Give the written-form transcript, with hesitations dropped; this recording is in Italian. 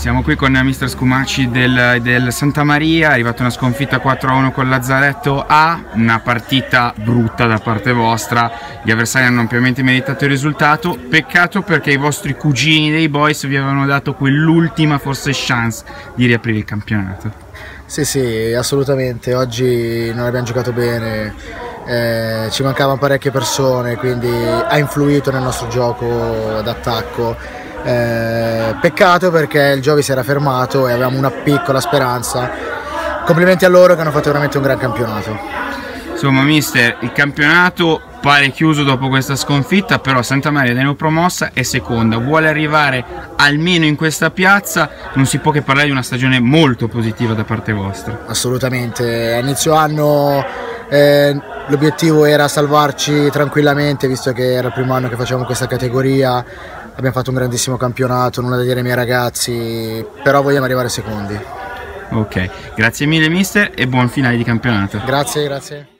Siamo qui con mister Scumacci del Santa Maria, è arrivata una sconfitta 4-1 con Lazzaretto A, una partita brutta da parte vostra, gli avversari hanno ampiamente meritato il risultato, peccato perché i vostri cugini dei Boys vi avevano dato quell'ultima forse chance di riaprire il campionato. Sì, assolutamente, oggi non abbiamo giocato bene, ci mancavano parecchie persone, quindi ha influito nel nostro gioco d'attacco. Peccato perché il Giovi si era fermato e avevamo una piccola speranza. Complimenti a loro che hanno fatto veramente un gran campionato. Insomma mister, il campionato pare chiuso dopo questa sconfitta, però Santa Maria neopromossa è seconda, vuole arrivare almeno in questa piazza, non si può che parlare di una stagione molto positiva da parte vostra. Assolutamente, a inizio anno l'obiettivo era salvarci tranquillamente, visto che era il primo anno che facevamo questa categoria. Abbiamo fatto un grandissimo campionato, nulla da dire ai miei ragazzi, però vogliamo arrivare secondi. Ok, grazie mille mister e buon finale di campionato. Grazie.